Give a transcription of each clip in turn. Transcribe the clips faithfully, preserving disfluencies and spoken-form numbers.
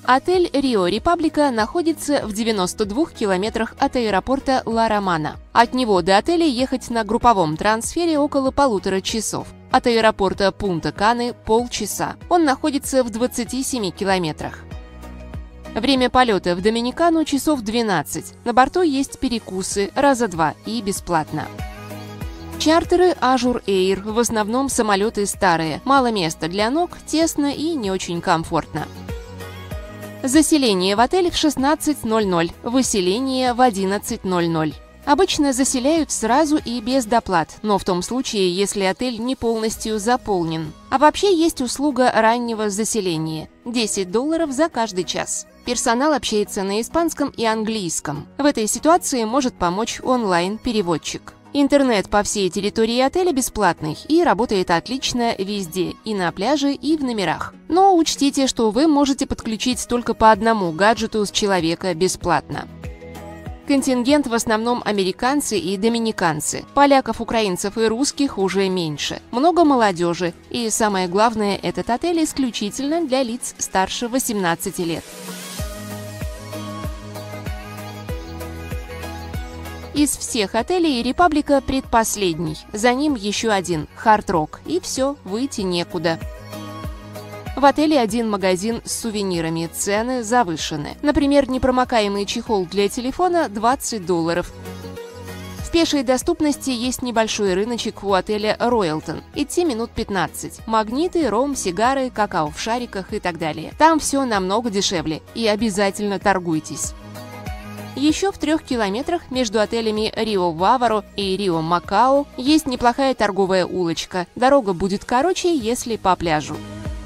Отель Рио Репаблика находится в девяноста двух километрах от аэропорта Ла-Романа. От него до отеля ехать на групповом трансфере около полутора часов. От аэропорта Пунта-Каны – полчаса. Он находится в двадцати семи километрах. Время полета в Доминикану часов двенадцать. На борту есть перекусы раза два и бесплатно. Чартеры Azure Air, в основном самолеты старые. Мало места для ног, тесно и не очень комфортно. Заселение в отель в шестнадцать ноль ноль, выселение в одиннадцать ноль ноль. Обычно заселяют сразу и без доплат, но в том случае, если отель не полностью заполнен. А вообще есть услуга раннего заселения – десять долларов за каждый час. Персонал общается на испанском и английском. В этой ситуации может помочь онлайн-переводчик. Интернет по всей территории отеля бесплатный и работает отлично везде, и на пляже, и в номерах. Но учтите, что вы можете подключить только по одному гаджету с человека бесплатно. Контингент в основном американцы и доминиканцы. Поляков, украинцев и русских уже меньше. Много молодежи. И самое главное, этот отель исключительно для лиц старше восемнадцати лет. Из всех отелей Репаблика предпоследний. За ним еще один – Hard Rock. И все, выйти некуда. В отеле один магазин с сувенирами, цены завышены. Например, непромокаемый чехол для телефона – двадцать долларов. В пешей доступности есть небольшой рыночек у отеля Роялтон. Идти минут пятнадцать. Магниты, ром, сигары, какао в шариках и так далее. Там все намного дешевле. И обязательно торгуйтесь. Еще в трех километрах между отелями Рио Ваваро и Рио Макао есть неплохая торговая улочка. Дорога будет короче, если по пляжу.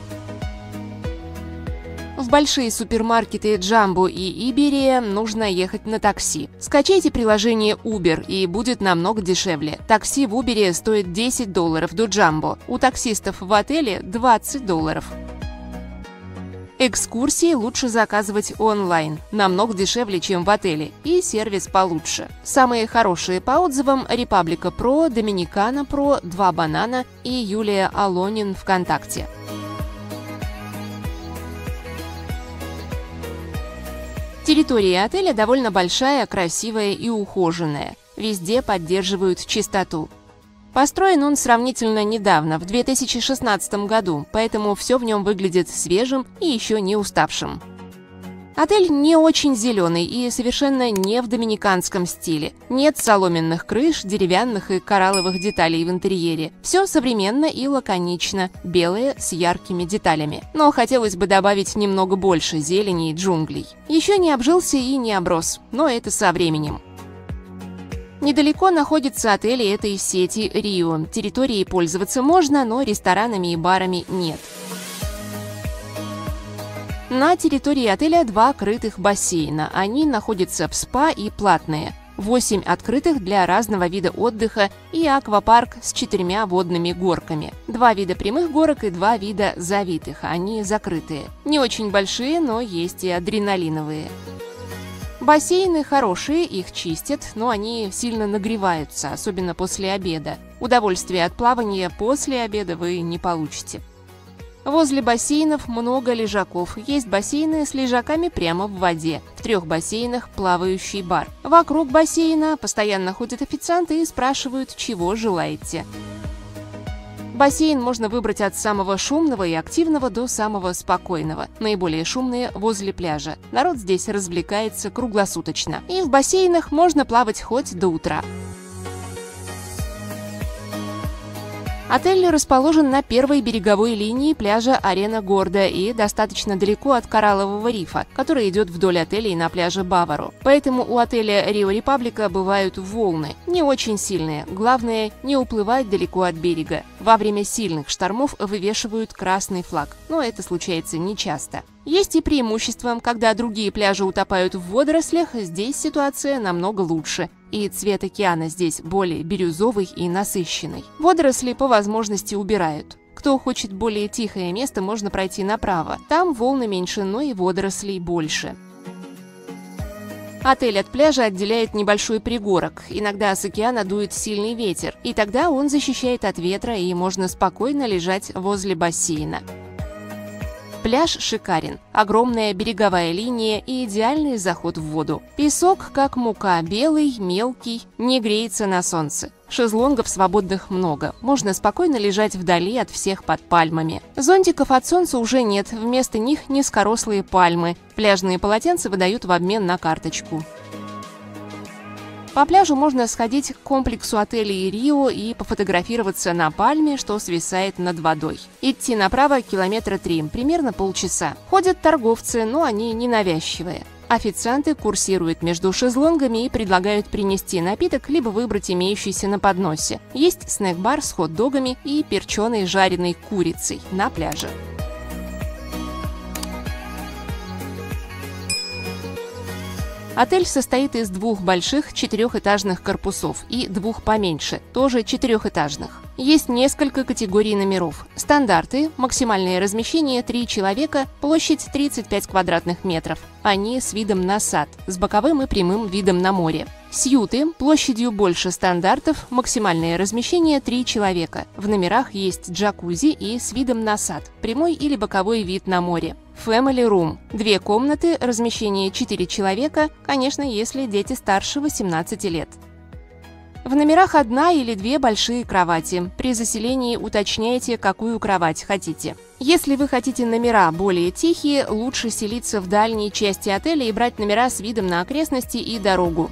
В большие супермаркеты Джамбо и Иберия нужно ехать на такси. Скачайте приложение Uber, и будет намного дешевле. Такси в Uber стоит десять долларов до Джамбо. У таксистов в отеле двадцать долларов. Экскурсии лучше заказывать онлайн, намного дешевле, чем в отеле, и сервис получше. Самые хорошие по отзывам – Репаблика Про, Доминикана Про, Два Банана и Юлия Алонин ВКонтакте. Территория отеля довольно большая, красивая и ухоженная. Везде поддерживают чистоту. Построен он сравнительно недавно, в две тысячи шестнадцатом году, поэтому все в нем выглядит свежим и еще не уставшим. Отель не очень зеленый и совершенно не в доминиканском стиле. Нет соломенных крыш, деревянных и коралловых деталей в интерьере. Все современно и лаконично, белое с яркими деталями. Но хотелось бы добавить немного больше зелени и джунглей. Еще не обжился и не оброс, но это со временем. Недалеко находятся отели этой сети Рио. Территорией пользоваться можно, но ресторанами и барами нет. На территории отеля два крытых бассейна. Они находятся в спа и платные. Восемь открытых для разного вида отдыха и аквапарк с четырьмя водными горками. Два вида прямых горок и два вида завитых. Они закрытые. Не очень большие, но есть и адреналиновые. Бассейны хорошие, их чистят, но они сильно нагреваются, особенно после обеда. Удовольствия от плавания после обеда вы не получите. Возле бассейнов много лежаков. Есть бассейны с лежаками прямо в воде. В трех бассейнах плавающий бар. Вокруг бассейна постоянно ходят официанты и спрашивают, чего желаете. Бассейн можно выбрать от самого шумного и активного до самого спокойного. Наиболее шумные возле пляжа. Народ здесь развлекается круглосуточно. И в бассейнах можно плавать хоть до утра. Отель расположен на первой береговой линии пляжа Арена Горда и достаточно далеко от кораллового рифа, который идет вдоль отелей на пляже Баваро. Поэтому у отеля Рио Репаблика бывают волны. Не очень сильные. Главное, не уплывать далеко от берега. Во время сильных штормов вывешивают красный флаг, но это случается нечасто. Есть и преимущества, когда другие пляжи утопают в водорослях, здесь ситуация намного лучше. И цвет океана здесь более бирюзовый и насыщенный. Водоросли по возможности убирают. Кто хочет более тихое место, можно пройти направо. Там волны меньше, но и водорослей больше. Отель от пляжа отделяет небольшой пригорок. Иногда с океана дует сильный ветер, и тогда он защищает от ветра, и можно спокойно лежать возле бассейна. Пляж шикарен, огромная береговая линия и идеальный заход в воду. Песок, как мука, белый, мелкий, не греется на солнце. Шезлонгов свободных много, можно спокойно лежать вдали от всех под пальмами. Зонтиков от солнца уже нет, вместо них низкорослые пальмы. Пляжные полотенца выдают в обмен на карточку. По пляжу можно сходить к комплексу отелей Рио и пофотографироваться на пальме, что свисает над водой. Идти направо километра три, примерно полчаса. Ходят торговцы, но они ненавязчивые. Официанты курсируют между шезлонгами и предлагают принести напиток, либо выбрать имеющийся на подносе. Есть снэк-бар с хот-догами и перченой жареной курицей на пляже. Отель состоит из двух больших четырехэтажных корпусов и двух поменьше, тоже четырехэтажных. Есть несколько категорий номеров. Стандарты, максимальное размещение три человека, площадь тридцать пять квадратных метров. Они с видом на сад, с боковым и прямым видом на море. Сьюты, площадью больше стандартов, максимальное размещение три человека. В номерах есть джакузи и с видом на сад, прямой или боковой вид на море. Family Room – две комнаты, размещение четыре человека, конечно, если дети старше восемнадцати лет. В номерах одна или две большие кровати. При заселении уточняйте, какую кровать хотите. Если вы хотите номера более тихие, лучше селиться в дальней части отеля и брать номера с видом на окрестности и дорогу.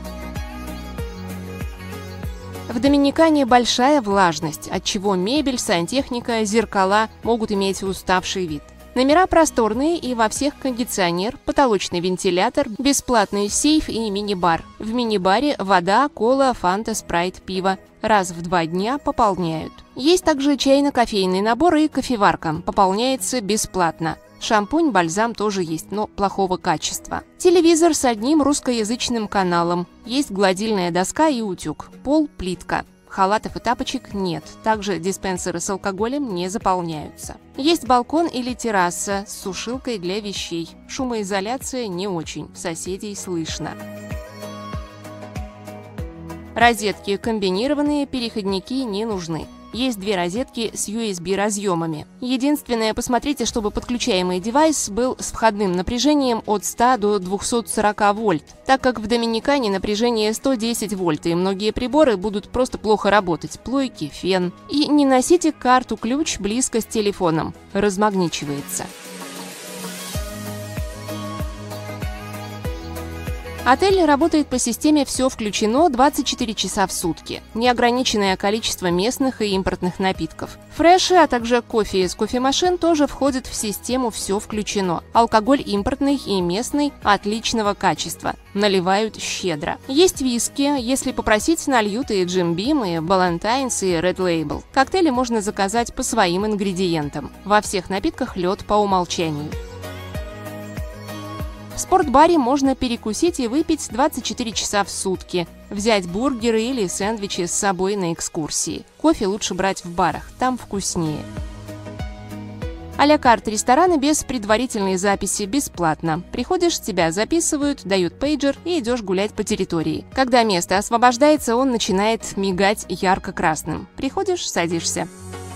В Доминикане большая влажность, отчего мебель, сантехника, зеркала могут иметь уставший вид. Номера просторные и во всех кондиционер, потолочный вентилятор, бесплатный сейф и мини-бар. В мини-баре вода, кола, фанта, спрайт, пиво. Раз в два дня пополняют. Есть также чайно-кофейный набор и кофеварка. Пополняется бесплатно. Шампунь, бальзам тоже есть, но плохого качества. Телевизор с одним русскоязычным каналом. Есть гладильная доска и утюг. Пол – плитка. Халатов и тапочек нет, также диспенсеры с алкоголем не заполняются. Есть балкон или терраса с сушилкой для вещей. Шумоизоляция не очень, соседей слышно. Розетки комбинированные, переходники не нужны. Есть две розетки с ю эс би разъемами. Единственное, посмотрите, чтобы подключаемый девайс был с входным напряжением от ста до двухсот сорока вольт, так как в Доминикане напряжение сто десять вольт, и многие приборы будут просто плохо работать, плойки, фен. И не носите карту-ключ близко с телефоном, размагничивается. Отель работает по системе «Все включено» двадцать четыре часа в сутки. Неограниченное количество местных и импортных напитков. Фреши, а также кофе из кофемашин тоже входят в систему «Все включено». Алкоголь импортный и местный отличного качества. Наливают щедро. Есть виски, если попросить, нальют и Джим Бим, и Балантайнс, и Red Label. Коктейли можно заказать по своим ингредиентам. Во всех напитках лед по умолчанию. В спортбаре можно перекусить и выпить двадцать четыре часа в сутки, взять бургеры или сэндвичи с собой на экскурсии. Кофе лучше брать в барах, там вкуснее. А-ля карт рестораны без предварительной записи бесплатно. Приходишь, тебя записывают, дают пейджер и идешь гулять по территории. Когда место освобождается, он начинает мигать ярко-красным. Приходишь, садишься.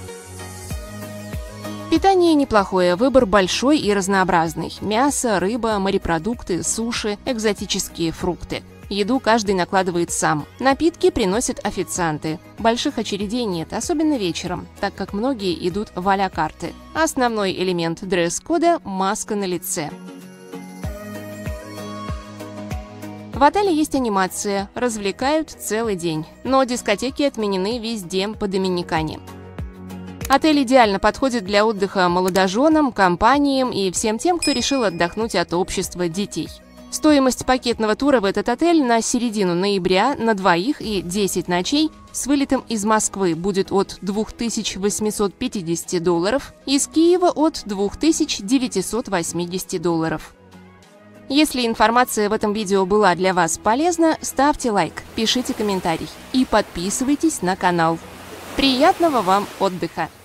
Питание неплохое, выбор большой и разнообразный. Мясо, рыба, морепродукты, суши, экзотические фрукты. Еду каждый накладывает сам. Напитки приносят официанты. Больших очередей нет, особенно вечером, так как многие идут в а-ля карты. Основной элемент дресс-кода – маска на лице. В отеле есть анимация, развлекают целый день. Но дискотеки отменены везде по Доминикане. Отель идеально подходит для отдыха молодоженам, компаниям и всем тем, кто решил отдохнуть от общества детей. Стоимость пакетного тура в этот отель на середину ноября на двоих и десять ночей с вылетом из Москвы будет от двух тысяч восьмисот пятидесяти долларов, из Киева от двух тысяч девятисот восьмидесяти долларов. Если информация в этом видео была для вас полезна, ставьте лайк, пишите комментарий и подписывайтесь на канал. Приятного вам отдыха!